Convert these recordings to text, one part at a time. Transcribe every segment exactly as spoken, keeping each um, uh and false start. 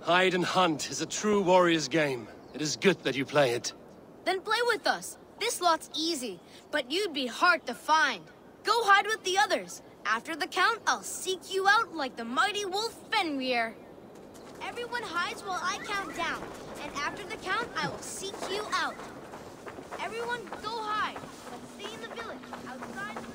Hide and hunt is a true warrior's game. It is good that you play it. Then play with us. This lot's easy, but you'd be hard to find. Go hide with the others. After the count, I'll seek you out like the mighty wolf Fenrir. Everyone hides while I count down, and after the count, I will seek you out. Everyone go hide, but stay in the village, outside the village.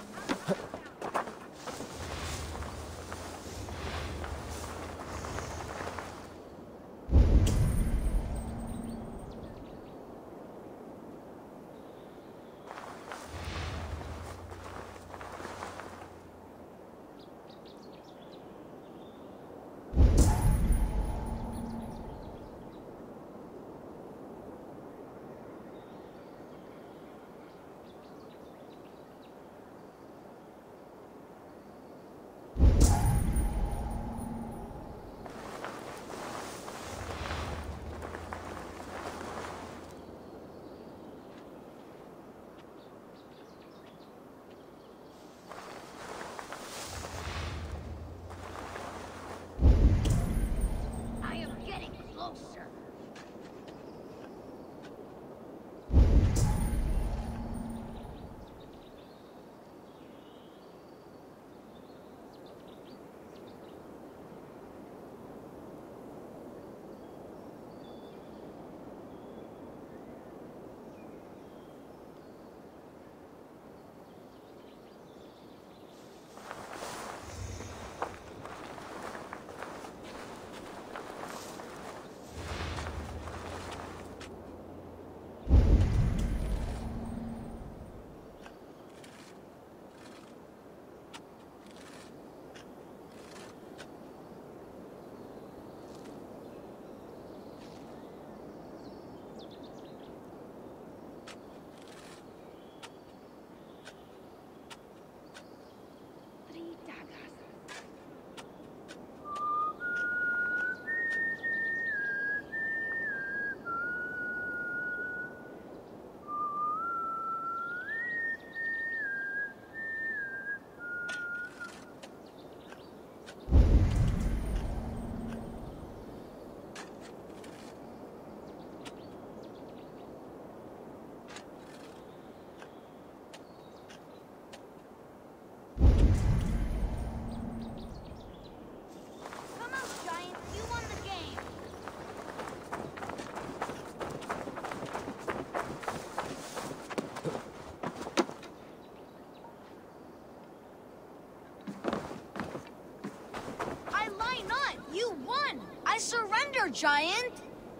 Giant?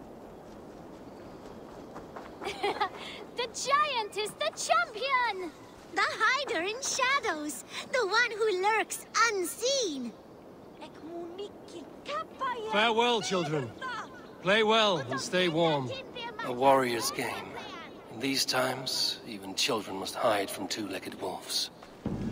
The giant is the champion! The hider in shadows, the one who lurks unseen. Farewell, children. Play well and stay warm. A warrior's game. In these times, even children must hide from two-legged wolves.